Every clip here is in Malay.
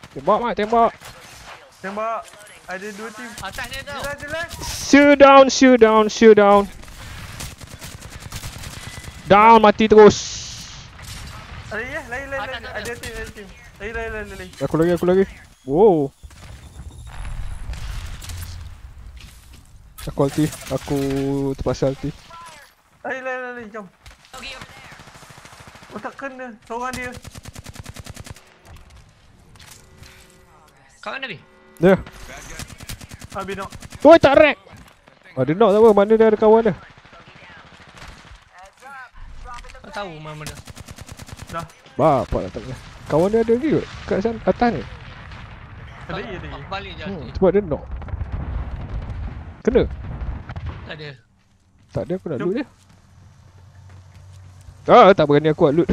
Tembak mat, tembak. Tembak. Ada 2 team. Atasnya tau. Jelas. Shoot down. Down, mati terus. Ada ya, lain. Ada team. Lain. Aku lagi. Wow. Aku ulti. Aku terpaksa ulti. Lain, jom. Oh tak kena, seorang dia. Kat mana, Bi? Dia. Habis nak. Oh, tak rack. Dia knock tak apa, mana dia ada kawan dia. Tak tahu mana dia. Dah. Bapak lah tak boleh. Kawan dia ada lagi kot kat sana, atas ni. Ada ya. Aku balik je. Sebab dia knock. Kena? Tak ada. Tak ada, aku nak loot dia. Tak berani aku nak loot.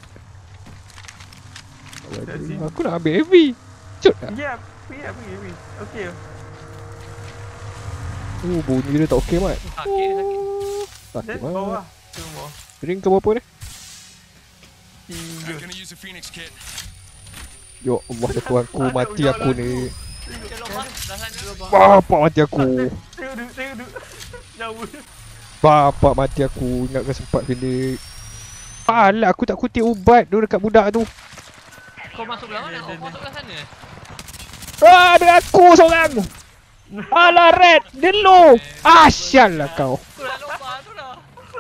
Aku nak ambil heavy. Cut tak? Ya, pergi. Okey. Bunyi dia tak okey mat. Sakit. Sakit Dan mat. bawah. Tengok bawah. Ring ke berapa ni? 3. Ya Allah, dia Tuhanku, mati aku ni. Dia lompat. Dah sana. Bapak mati aku. Tengok. Jauh. Bapak mati aku. Ingatkan sempat Felix. Alah, aku tak kutip ubat tu dekat budak tu. Kau masuk belah mana? Kau masuk belah sana. Ada aku seorang. Alah Red, dia low. Asyal lah kau. Aku dah lompat tu dah.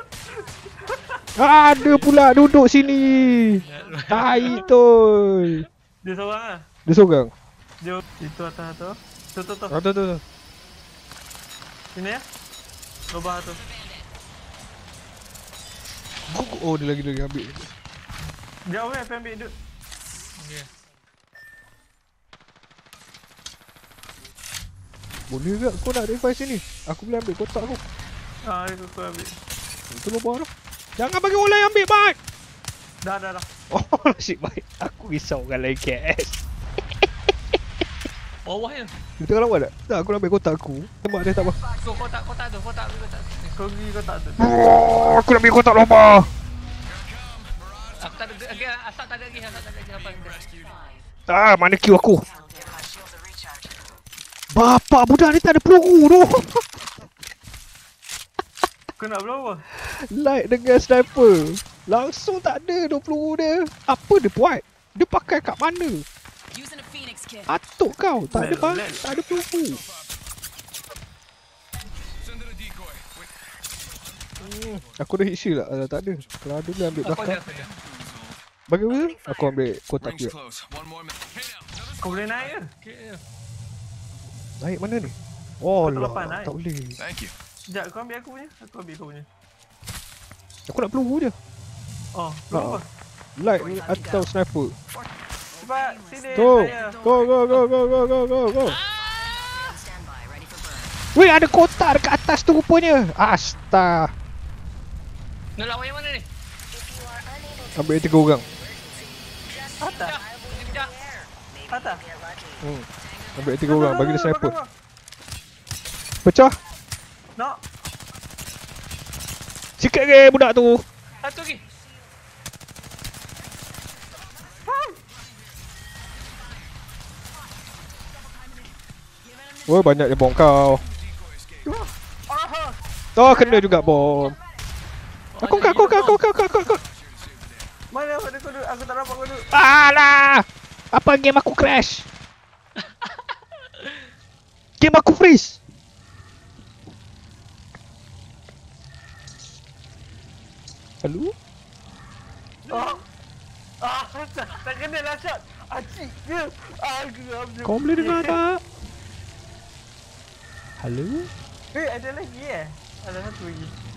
Ada pula duduk sini. Tai tu. Dia seorang ah. Dia seorang. Dia itu atas tu. Tu. Tu. Sini ya. Lubang tu. Oh, dia lagi ambil. Jauh ya, ambil duk. Okey. Boleh tak kau nak revive sini? Aku boleh ambil kotak aku. Aku ambil. Itu lubang tu. Jangan bagi orang lain ambil, Mat. Dah. Oh, nasib baik. Aku risau orang lain KS. Bawah je. Dia tengah lawan tak? Tak, aku nak ambil kotak aku. Tembak dia tak apa. Kau kotak tu. Kotak tu. Kau pergi kau tak ada. Aku nak ambil kotak lubang. Aku tak ada. Okey, asal tak ada lagi. Apa ni? Mana kill aku? Bapak budak ni tak ada peluru tu. Kau nak berapa? Light dengan sniper. Langsung tak ada tu peluru dia. Apa dia buat? Dia pakai kat mana? Atuk kau. Tak ada peluru. Aku dah hit shield tak? Tak ada. Kalau ada boleh ambil belakang. Bagi apa? Aku ambil kotak dia. Kau boleh naik ke? Okey. Naik mana ni? Oh lah, lepas naik. tak boleh. Sekejap, kau ambil aku punya. Aku ambil kau punya. Aku nak peluru je. Oh, berapa? Light atau sniper. Cepat, sini. Go. Weh, ada kotak dekat atas tu rupanya. Astaga. Nak lawan yang mana ni? Ambil 3 orang. Atas. Kejap. Atas. Ambil 3 orang, bagi dia sniper. Pecah. Nak. Sikit ke budak tu. Satu lagi. Oh, banyak dia bom kau. Oh, kena juga bom. Aku. Mana ada kau duduk? Aku tak nampak kau duduk. Alah. Apa game aku crash? Game aku freeze. Halo? Tak kena lah shot. Acik dia. Geram. Kau boleh dengar tak? Halo? Ada lagi Ada satu lagi.